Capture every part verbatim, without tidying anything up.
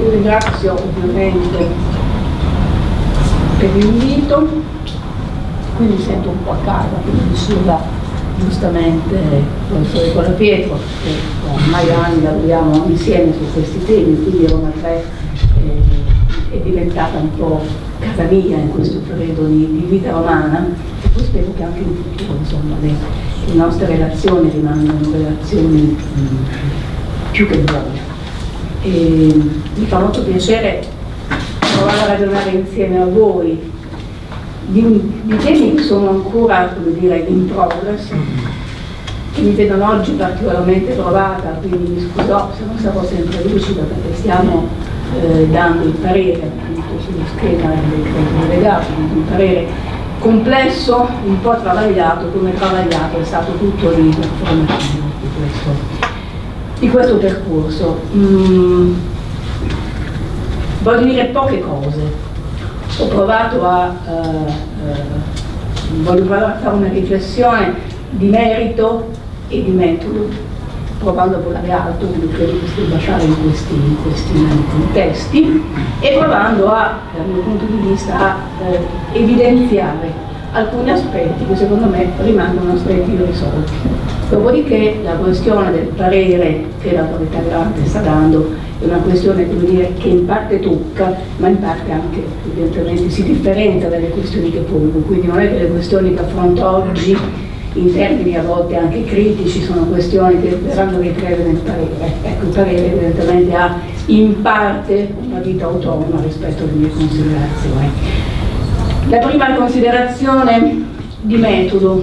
vi ringrazio ovviamente per l'invito, qui mi sento un po' a casa, come diceva giustamente il professore Colapietro, che ormai anni lavoriamo insieme su questi temi, quindi Roma tre eh, è diventata un po' casa mia in questo periodo di, di vita romana, e poi spero che anche in futuro insomma, le, le nostre relazioni rimangano relazioni mh, più che buone. E mi fa molto piacere provare a ragionare insieme a voi di, di temi che sono ancora, come dire, in progress, che mi vedono oggi particolarmente provata, quindi mi scuso se non sarò sempre lucida perché stiamo eh, dando il parere appunto sullo schema del decreto delegato, un parere complesso, un po' travagliato, come travagliato è stato tutto l'iter formativo di questo. di questo percorso. Mm, voglio dire poche cose. Ho provato a, uh, uh, voglio provare a fare una riflessione di merito e di metodo, provando a volare alto, come credo che si debba fare in questi, in questi contesti, e provando a, dal mio punto di vista, a uh, evidenziare alcuni aspetti che secondo me rimangono aspetti irrisolti. Dopodiché la questione del parere che l'autorità garante sta dando è una questione, come dire, che in parte tocca, ma in parte anche evidentemente si differenzia dalle questioni che pongo, quindi non è che le questioni che affronto oggi in termini a volte anche critici sono questioni che verranno riprese nel parere. Ecco, il parere evidentemente ha in parte una vita autonoma rispetto alle mie considerazioni. La prima considerazione di metodo,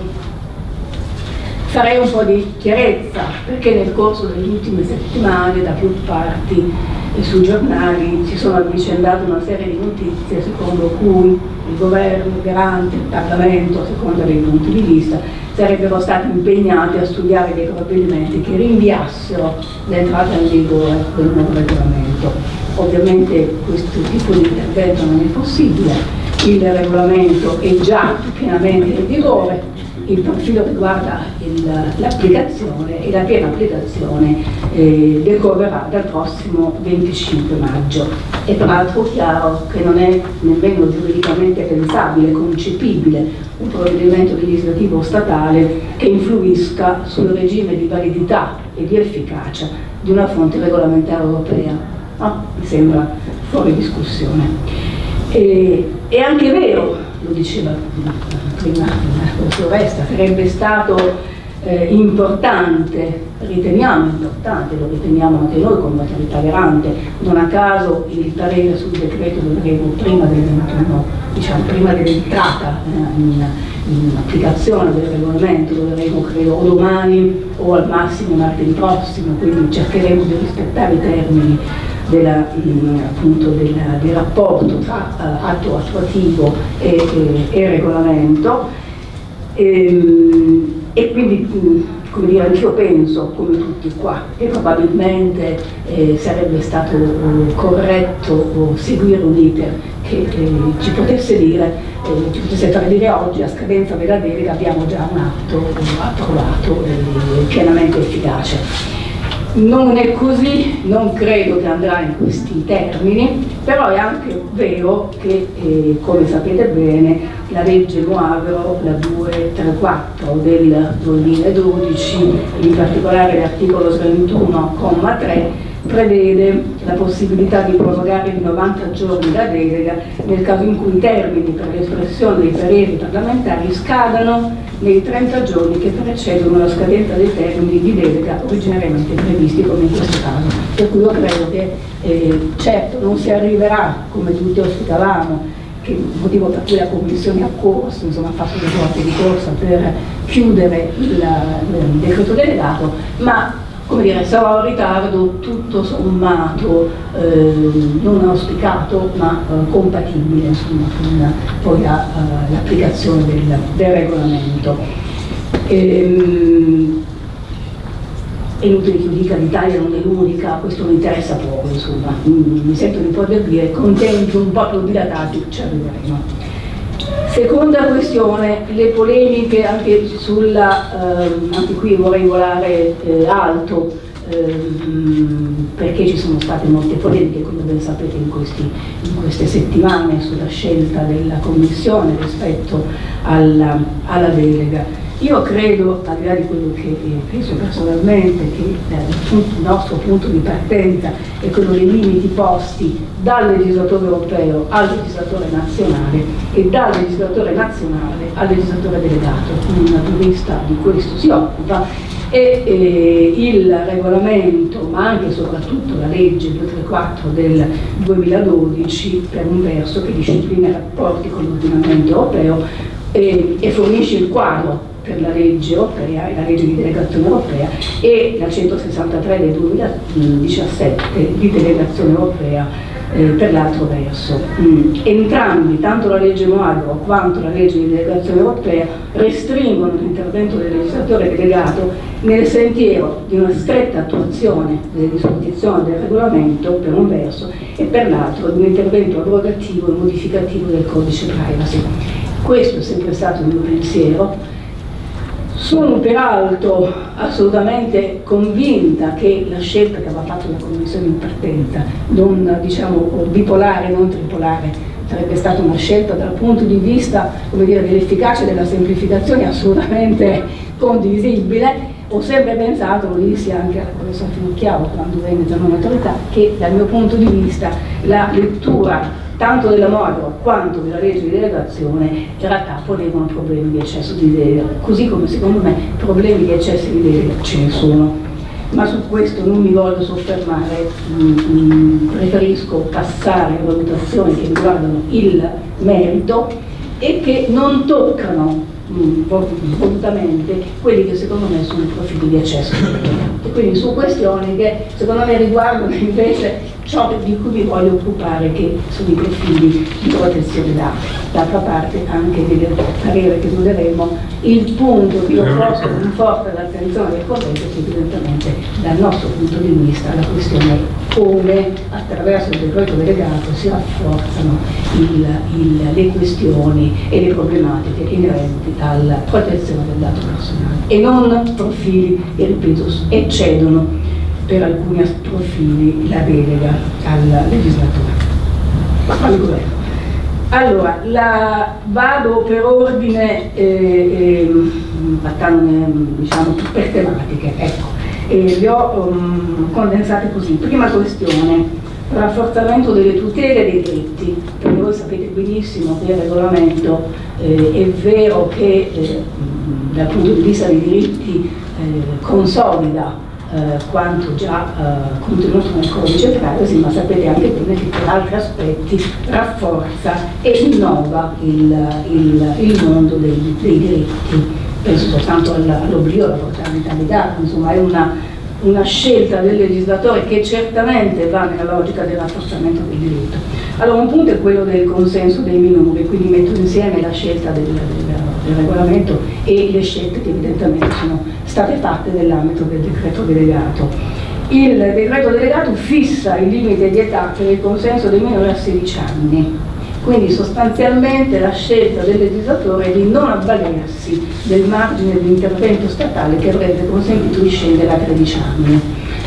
farei un po' di chiarezza, perché nel corso delle ultime settimane da più parti e sui giornali si sono avvicendate una serie di notizie secondo cui il governo, il garante, il Parlamento, a seconda dei punti di vista, sarebbero stati impegnati a studiare dei provvedimenti che rinviassero l'entrata in vigore del nuovo regolamento. Ovviamente questo tipo di intervento non è possibile. Il regolamento è già pienamente in vigore, il profilo riguarda l'applicazione e la piena applicazione eh, decorrerà dal prossimo venticinque maggio. È peraltro chiaro che non è nemmeno giuridicamente pensabile, concepibile un provvedimento legislativo statale che influisca sul regime di validità e di efficacia di una fonte regolamentare europea. No? Mi sembra fuori discussione. E, è anche vero, lo diceva prima la professoressa, sarebbe stato eh, importante, riteniamo importante, lo riteniamo anche noi come autorità garante, non a caso il parere sul decreto lo avremo prima del ventuno, diciamo prima dell'entrata eh, in, in applicazione del regolamento, lo avremo credo o domani o al massimo martedì prossimo, quindi cercheremo di rispettare i termini Della, appunto della, del rapporto tra uh, atto attuativo e, e, e regolamento e, e quindi mh, come dire, anch'io penso come tutti qua che probabilmente eh, sarebbe stato uh, corretto uh, seguire un iter che eh, ci potesse dire eh, ci potesse fare dire oggi a scadenza della delega abbiamo già un atto uh, approvato e uh, pienamente efficace. Non è così, non credo che andrà in questi termini, però è anche vero che, eh, come sapete bene, la legge Moavero, la duecentotrentaquattro del duemiladodici, in particolare l'articolo trentuno comma tre, prevede la possibilità di prorogare di novanta giorni la delega nel caso in cui i termini per l'espressione dei pareri parlamentari scadano nei trenta giorni che precedono la scadenza dei termini di delega originariamente previsti, come in questo caso. Per cui io credo che eh, certo non si arriverà, come tutti auspicavamo, che il motivo per cui la Commissione ha corso, insomma ha fatto le sorte di corsa per chiudere il, il decreto delegato, ma come dire, sarà un ritardo tutto sommato eh, non auspicato ma eh, compatibile insomma, con poi l'applicazione la, uh, del, del regolamento. Ehm, è inutile che io dica l'Italia non è l'unica, questo mi interessa poco, insomma, mi, mi sento di poter dire con tempi un po' più dilatati ci arriveremo. Seconda questione, le polemiche anche sulla, eh, anche qui vorrei volare eh, alto, ehm, perché ci sono state molte polemiche, come ben sapete, in, questi, in queste settimane sulla scelta della Commissione rispetto alla, alla delega. Io credo, al di là di quello che penso personalmente, che eh, il, punto, il nostro punto di partenza è quello dei limiti posti dal legislatore europeo al legislatore nazionale e dal legislatore nazionale al legislatore delegato. Una giurista di questo si occupa e eh, il regolamento, ma anche e soprattutto la legge duecentotrentaquattro del duemiladodici, per un verso, che disciplina i rapporti con l'ordinamento europeo eh, e fornisce il quadro per la legge europea e la legge di delegazione europea, e la centosessantatré del duemiladiciassette di delegazione europea eh, per l'altro verso. Mm. Entrambi, tanto la legge Moago quanto la legge di delegazione europea, restringono l'intervento del legislatore delegato nel sentiero di una stretta attuazione delle disposizioni del regolamento per un verso e per l'altro di un intervento abrogativo e modificativo del codice privacy. Questo è sempre stato il mio pensiero. Sono peraltro assolutamente convinta che la scelta che aveva fatto la Commissione in partenza, non diciamo bipolare, non tripolare, sarebbe stata una scelta dal punto di vista, come dire, dell'efficacia e della semplificazione assolutamente condivisibile. Ho sempre pensato, lo dissi anche alla professora Finocchiaro quando venne da un'autorità, che dal mio punto di vista la lettura tanto della Moago quanto della legge di delegazione in realtà ponevano problemi di eccesso di delega, così come secondo me problemi di eccesso di delega ce ne sono, ma su questo non mi voglio soffermare, mm, preferisco passare a valutazioni che riguardano il merito e che non toccano mh, volutamente quelli che secondo me sono i profili di eccesso di delega, e quindi su questioni che secondo me riguardano invece ciò di cui mi voglio occupare, che sono i profili di protezione dati. D'altra parte, anche nel parere che useremo, il punto che io posto con forte l'attenzione del collegio è evidentemente dal nostro punto di vista la questione è come attraverso il decreto delegato si rafforzano il, il, le questioni e le problematiche inerenti alla protezione del dato personale e non profili che, ripeto, eccedono per alcuni profili la delega al legislatore, al governo. Allora, la, vado per ordine, eh, eh, diciamo, per tematiche, ecco, e le ho um, condensate così. Prima questione, rafforzamento delle tutele dei diritti, perché voi sapete benissimo che il regolamento eh, è vero che eh, dal punto di vista dei diritti eh, consolida Eh, quanto già eh, contenuto nel codice privacy, ma sapete anche bene che per altri aspetti rafforza e innova il, il, il mondo dei, dei diritti. Penso soltanto all'oblio, alla portabilità dei dati, insomma è una, una scelta del legislatore che certamente va nella logica del rafforzamento del diritto. Allora, un punto è quello del consenso dei minori, quindi metto insieme la scelta del, del, del regolamento e le scelte che evidentemente sono state fatte nell'ambito del decreto delegato. Il decreto delegato fissa il limite di età per il consenso dei minori a sedici anni, quindi sostanzialmente la scelta del legislatore è di non avvalersi del margine di intervento statale che avrebbe consentito di scendere a tredici anni.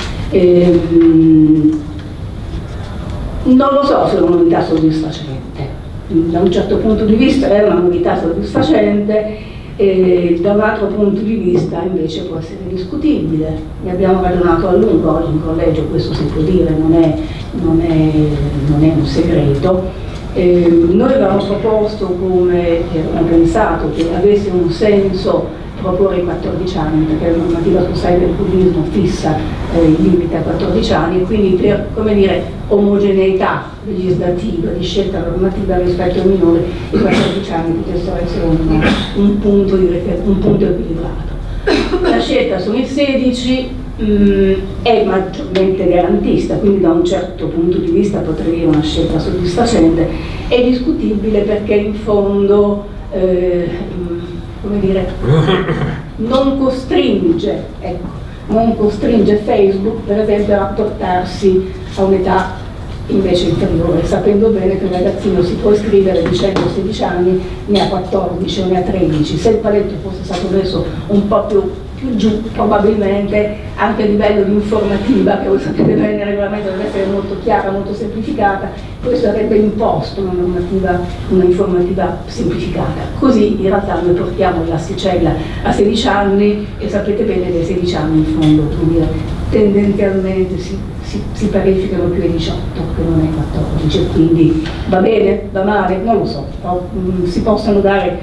Ehm, non lo so se è una novità soddisfacente, da un certo punto di vista è una novità soddisfacente, e da un altro punto di vista invece può essere discutibile. Ne abbiamo ragionato a lungo oggi in collegio, questo si può dire, non è, non è, non è un segreto. Eh, noi avevamo proposto, come abbiamo pensato, che avesse un senso proporre i quattordici anni, perché la normativa sul cyberbullismo fissa eh, il limite a quattordici anni, e quindi per, come dire, omogeneità legislativa, di scelta normativa rispetto al minore, i quattordici anni potessero essere un, un, punto, di, un punto equilibrato. La scelta sono i sedici, mh, è maggiormente garantista, quindi da un certo punto di vista potrei dire una scelta soddisfacente. È discutibile perché in fondo eh, come dire, non costringe, ecco, non costringe Facebook per esempio a rapportarsi a un'età invece inferiore, sapendo bene che un ragazzino si può iscrivere dicendo sedici anni, ne ha quattordici o ne ha tredici. Se il paletto fosse stato messo un po' più più giù, probabilmente anche a livello di informativa, che voi sapete bene il regolamento deve essere molto chiara, molto semplificata, questo avrebbe imposto una normativa, una informativa semplificata. Così in realtà noi portiamo l'asticella a sedici anni e sapete bene che sedici anni in fondo, dire, tendenzialmente si, si, si parificano più ai diciotto che non ai quattordici, quindi va bene, va male, non lo so, però, mh, si possono dare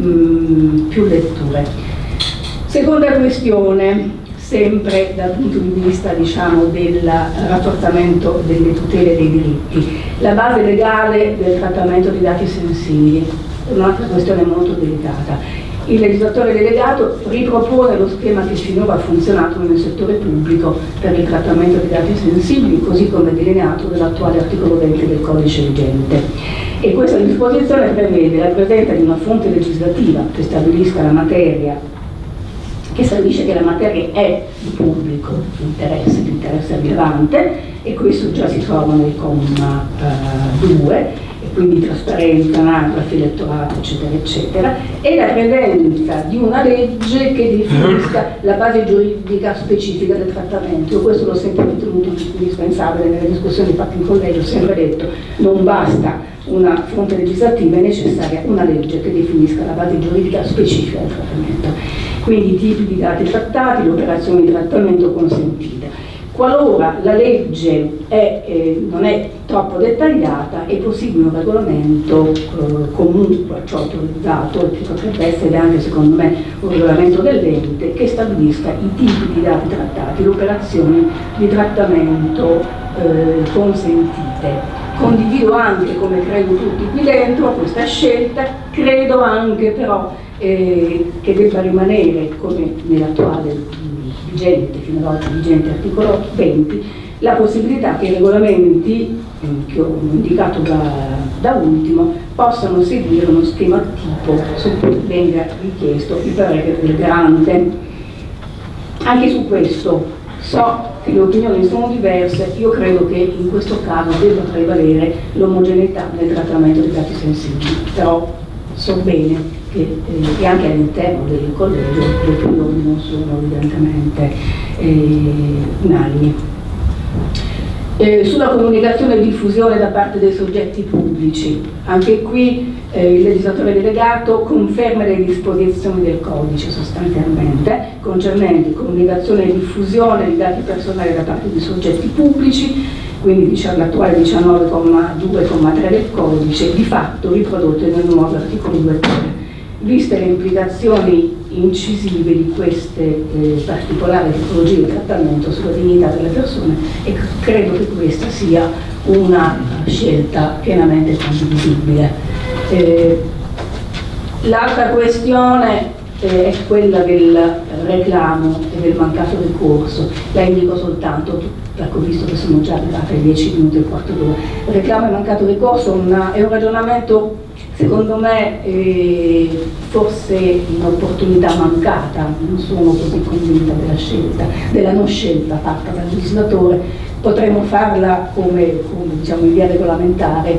mh, più letture. Seconda questione, sempre dal punto di vista, diciamo, del rafforzamento delle tutele dei diritti, la base legale del trattamento di dati sensibili, è un'altra questione molto delicata. Il legislatore delegato ripropone lo schema che finora ha funzionato nel settore pubblico per il trattamento di dati sensibili, così come delineato dall'attuale articolo venti del codice vigente. E questa disposizione prevede la presenza di una fonte legislativa che stabilisca la materia, che stabilisce che la materia è di pubblico interesse, di interesse rilevante, e questo già si trova nel comma due, e quindi trasparenza, anagrafe, elettorato, eccetera, eccetera, e la presenza di una legge che definisca la base giuridica specifica del trattamento. Io questo l'ho sempre ritenuto indispensabile nelle discussioni fatte in collegio, ho sempre detto non basta una fonte legislativa, è necessaria una legge che definisca la base giuridica specifica del trattamento. Quindi i tipi di dati trattati, le operazioni di trattamento consentite. Qualora la legge è, eh, non è troppo dettagliata, è possibile un regolamento eh, comunque ciò autorizzato, che potrebbe essere anche secondo me un regolamento dell'ente, che stabilisca i tipi di dati trattati, le operazioni di trattamento eh, consentite. Condivido anche, come credo tutti qui dentro, questa scelta, credo anche però eh, che debba rimanere, come nell'attuale vigente, fino ad oggi vigente articolo venti, la possibilità che i regolamenti eh, che ho indicato da, da ultimo possano seguire uno schema tipo su cui venga richiesto il parere del garante. Anche su questo so che le opinioni sono diverse, io credo che in questo caso debba prevalere l'omogeneità nel trattamento dei dati sensibili, però so bene che eh, e anche all'interno del collegio le opinioni non sono evidentemente eh, unanimi. Eh, sulla comunicazione e diffusione da parte dei soggetti pubblici, anche qui eh, il legislatore delegato conferma le disposizioni del codice sostanzialmente concernenti comunicazione e diffusione di dati personali da parte di soggetti pubblici, quindi diciamo, l'attuale diciannove comma due comma tre del codice, di fatto riprodotte nel nuovo articolo due punto tre. Viste le implicazioni incisive di queste eh, particolari tipologie di trattamento sulla dignità delle persone, e credo che questa sia una scelta pienamente condivisibile. Eh, L'altra questione eh, è quella del reclamo e del mancato ricorso. La indico soltanto, perché ho visto che sono già arrivate ai dieci minuti e il quarto d'ora. Il reclamo e mancato ricorso una, è un ragionamento secondo me eh, forse un'opportunità mancata, non sono così convinta della scelta, della non scelta fatta dal legislatore. Potremmo farla come, come diciamo in via regolamentare,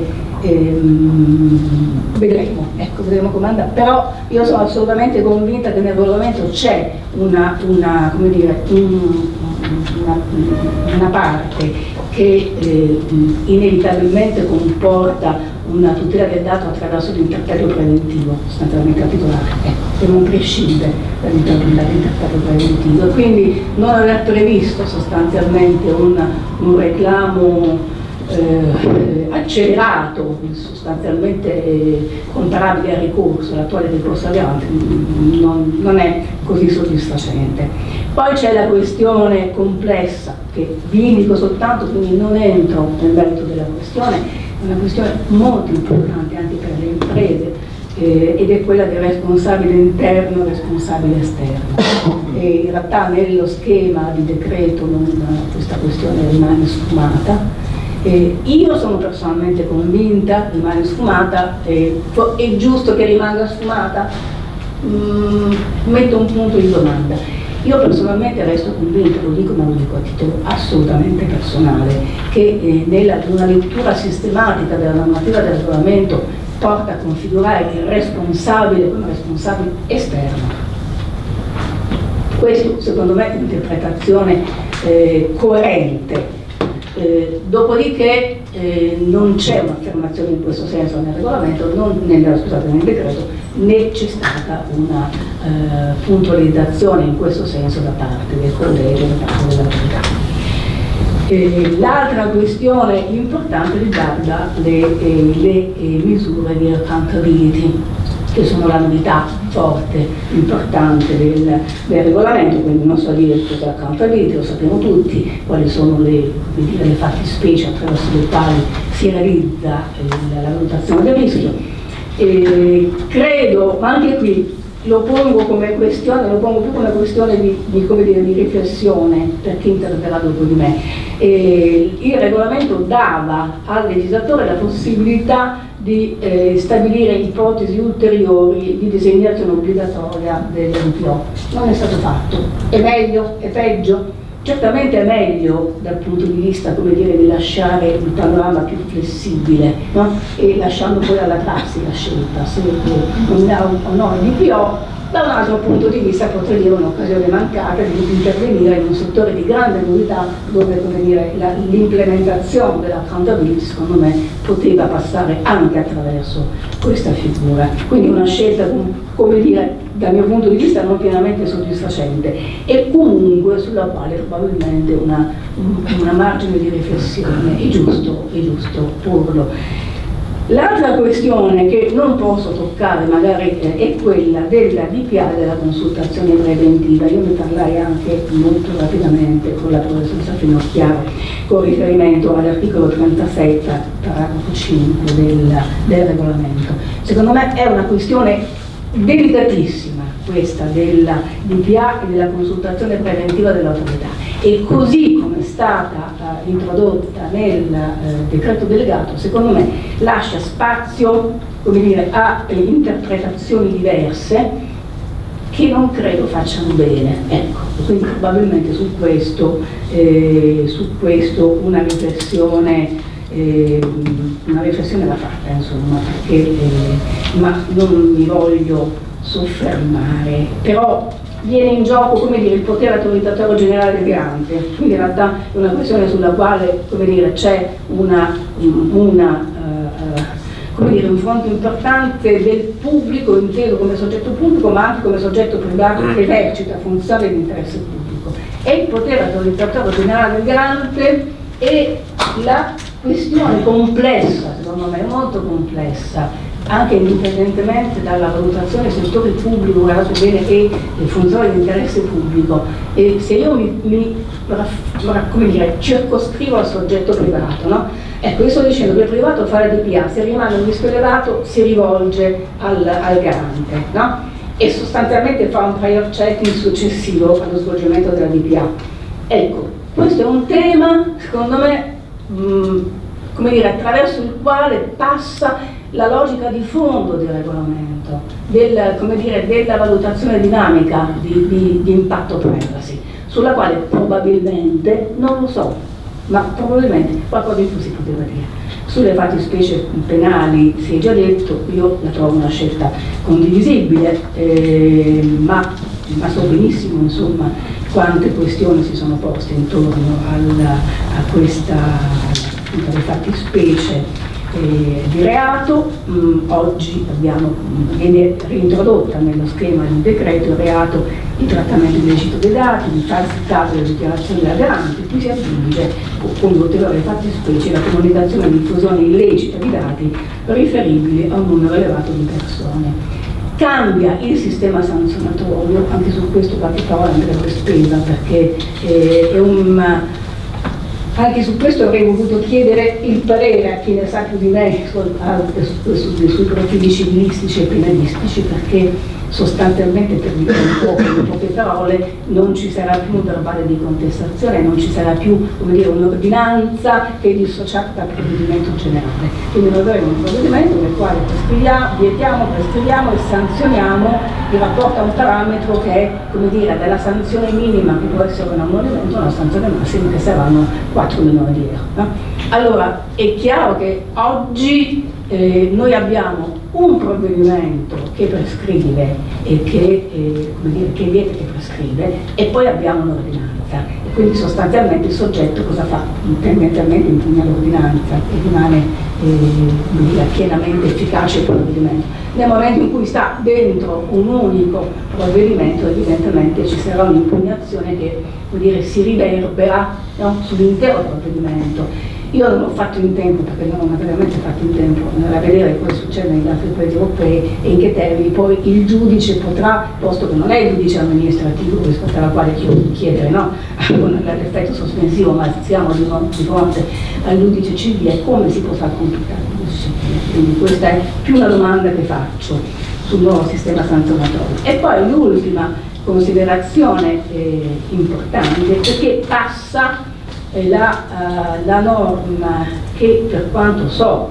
ehm, vedremo, ecco, vedremo come andrà, però io sono assolutamente convinta che nel regolamento c'è una, una, come dire, un, una, una parte che eh, inevitabilmente comporta una tutela del dato attraverso l'interpretario preventivo, sostanzialmente capitolato, ecco, che non prescinde dall'interpretario preventivo. Quindi non aver previsto sostanzialmente un, un reclamo eh, accelerato, sostanzialmente eh, comparabile al ricorso, all'attuale ricorso aggravante, non, non è così soddisfacente. Poi c'è la questione complessa, che vi indico soltanto, quindi non entro nel merito della questione, una questione molto importante anche per le imprese, eh, ed è quella del responsabile interno e responsabile esterno. E in realtà nello schema di decreto non, questa questione rimane sfumata. Eh, io sono personalmente convinta, rimane sfumata, eh, è giusto che rimanga sfumata? Mm, metto un punto di domanda. Io personalmente resto convinta, lo dico ma lo dico a titolo assolutamente personale, che eh, nella una lettura sistematica della normativa del regolamento porta a configurare il responsabile come responsabile esterno. Questo secondo me è un'interpretazione eh, coerente. Eh, dopodiché eh, non c'è un'affermazione in questo senso nel regolamento, non, nel, scusate, nel decreto, né c'è stata una eh, puntualizzazione in questo senso da parte del collegio, da parte dell'autorità. Eh, L'altra questione importante riguarda le, eh, le eh, misure di accountability, che sono la novità forte, importante del, del regolamento, quindi non so dire cosa è accountability, lo sappiamo tutti, quali sono le, dire, le fattispecie attraverso le quali si realizza eh, la valutazione del rischio. Eh, credo, ma anche qui lo pongo come questione, lo pongo più come questione di, di, come dire, di riflessione per chi interverrà dopo di me. Eh, il regolamento dava al legislatore la possibilità di eh, stabilire ipotesi ulteriori di designazione obbligatoria dell'N P O. Non è stato fatto. È meglio? È peggio? Certamente è meglio dal punto di vista, come dire, di lasciare il panorama più flessibile, no? E lasciando poi alla prassi la scelta se non ha o no il D P O. Da un altro punto di vista potrei dire un'occasione mancata di intervenire in un settore di grande novità dove l'implementazione dell'accountability secondo me poteva passare anche attraverso questa figura. Quindi una scelta, come dire, dal mio punto di vista non pienamente soddisfacente e comunque sulla quale probabilmente una, una margine di riflessione è giusto, è giusto porlo. L'altra questione che non posso toccare magari eh, è quella della D P A, della consultazione preventiva. Io ne parlai anche molto rapidamente con la professoressa Finocchiaro con riferimento all'articolo trentasei, paragrafo cinque del, del regolamento. Secondo me è una questione delicatissima questa della D P A e della consultazione preventiva dell'autorità, e così come è stata uh, introdotta nel uh, decreto delegato, secondo me lascia spazio, come dire, a eh, interpretazioni diverse che non credo facciano bene. Ecco, quindi probabilmente su questo, eh, su questo una riflessione Eh, una riflessione va fatta, insomma, perché, eh, ma non mi voglio soffermare, però viene in gioco, come dire, il potere autorizzatorio generale del garante, quindi in realtà è una questione sulla quale, come dire, c'è una, una uh, come dire, un fronte importante del pubblico, inteso come soggetto pubblico, ma anche come soggetto privato che esercita funzioni di interesse pubblico. E il potere autorizzatorio generale del garante e la questione complessa, secondo me molto complessa, anche indipendentemente dalla valutazione settore pubblico, guardate bene, e le funzioni di interesse pubblico. E se io mi, mi come dire, circoscrivo al soggetto privato, no? Ecco, io sto dicendo che il privato fa la D P A, se rimane un rischio elevato si rivolge al, al garante, no? E sostanzialmente fa un prior checking successivo allo svolgimento della D P A. Ecco, questo è un tema, secondo me, mh, come dire, attraverso il quale passa la logica di fondo del regolamento, del, come dire, della valutazione dinamica di, di, di impatto privacy, sulla quale probabilmente, non lo so, ma probabilmente qualcosa in più si poteva dire. Sulle fattispecie penali si è già detto, io la trovo una scelta condivisibile, eh, ma, ma so benissimo, insomma, quante questioni si sono poste intorno alla, a questa alle fattispecie eh, di reato. Mm, oggi abbiamo, viene reintrodotta nello schema del decreto il reato di trattamento illecito dei dati, di falsità delle dichiarazioni della garante, qui si aggiunge come ulteriore fattispecie la comunicazione e diffusione illecita di dati riferibili a un numero elevato di persone. Cambia il sistema sanzionatorio, anche su questo qualche parola andrebbe spesa perché eh, è un... Anche su questo avrei voluto chiedere il parere a chi ne sa più di me su, su, su, sui profili civilistici e penalistici, perché sostanzialmente, per dire un po' in poche parole, non ci sarà più un verbale di contestazione, non ci sarà più, come dire, un'ordinanza che è dissociata dal provvedimento generale. Quindi noi avremo un provvedimento nel quale prescriviamo, vietiamo, prescriviamo e sanzioniamo in rapporto a un parametro che è, come dire, dalla sanzione minima, che può essere un ammonimento, una sanzione massima che saranno quattro milioni di euro. No? Allora, è chiaro che oggi eh, noi abbiamo un provvedimento che prescrive e che, eh, come dire, che vieta che prescrive, e poi abbiamo un'ordinanza. E quindi sostanzialmente il soggetto cosa fa? Tendenzialmente impugna l'ordinanza e rimane eh, dire, pienamente efficace il provvedimento. Nel momento in cui sta dentro un unico provvedimento, evidentemente ci sarà un'impugnazione che, vuol dire, si riverbera, no, sull'intero provvedimento. Io non l'ho fatto in tempo, perché non ho materialmente fatto in tempo, andare a vedere cosa succede negli altri paesi europei e in che termini poi il giudice potrà, posto che non è il giudice amministrativo rispetto alla quale chiedere, no, con l'effetto sospensivo, ma siamo di, di fronte al giudice civile, come si potrà completare il possibile. Quindi questa è più una domanda che faccio sul nuovo sistema sanzionatorio. E poi l'ultima considerazione eh, importante, perché passa La, uh, la norma che, per quanto so,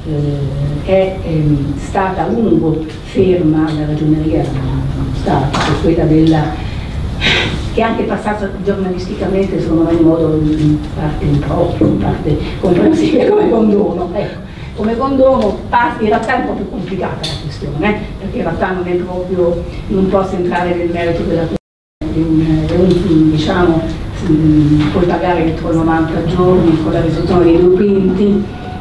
eh, è ehm, stata a lungo ferma alla Ragioneria dello Stato, che quella della, che è anche passata giornalisticamente, secondo me, in modo in parte improprio, in parte comprensibile, come condono. Ecco, come condono, in realtà è un po' più complicata la questione, eh, perché in realtà non è proprio, non posso entrare nel merito della questione, è un, diciamo, puoi pagare entro novanta giorni con la risoluzione dei due quinti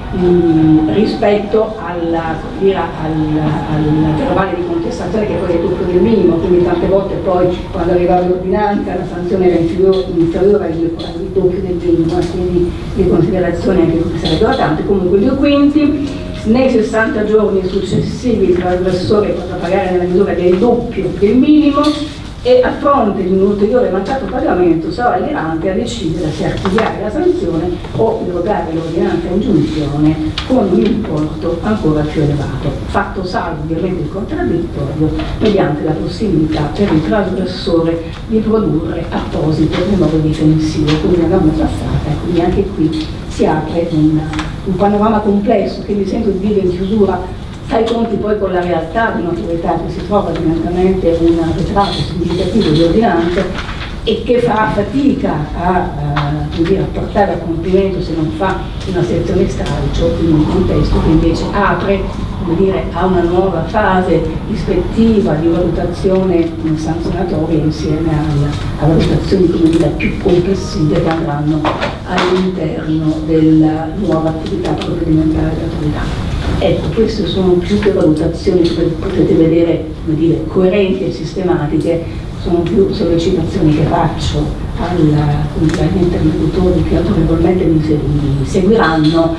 mh, rispetto alla, alla, alla verbale di contestazione, che poi è il doppio del minimo, quindi tante volte poi quando arrivava l'ordinanza la sanzione era inferiore, inferiore al doppio del minimo, quindi le considerazioni anche qui sarebbero tante. Comunque due quinti nei sessanta giorni successivi il trasgressore potrà pagare nella misura del doppio del minimo, e a fronte di un ulteriore mancato pagamento sarà l'erante a decidere se archiviare la sanzione o erogare l'ordinanza in giunzione con un importo ancora più elevato, fatto salvo ovviamente il contraddittorio, mediante la possibilità per il trasgressore di produrre apposito rinnovo difensivo, quindi una norma passata, e quindi anche qui si apre un, un panorama complesso che mi sento di dire in chiusura. Fai conti poi con la realtà di un'autorità che si trova direttamente un arretrato significativo di ordinanze e che fa fatica a, a, a portare a compimento, se non fa una selezione stralcio, in un contesto che invece apre, come dire, a una nuova fase ispettiva di valutazione sanzionatoria insieme a valutazioni, come dire, più complessive che andranno all'interno della nuova attività provvedimentale dell'autorità. Ecco, queste sono più che valutazioni che potete vedere, come dire, coerenti e sistematiche, sono più sollecitazioni che faccio agli interlocutori che autorevolmente mi, mi seguiranno,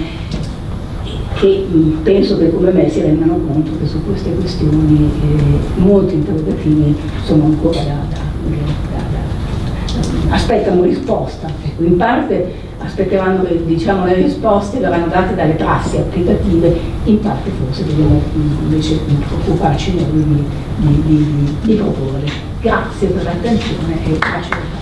che mh, penso che come me si rendano conto che su queste questioni eh, molti interrogativi sono ancora da, da, da, da, da aspettano risposta. Ecco, in parte aspetteranno che, diciamo, le risposte verranno date dalle prassi applicative, in parte forse dobbiamo invece occuparci noi di, di, di, di proporre. Grazie per l'attenzione e grazie.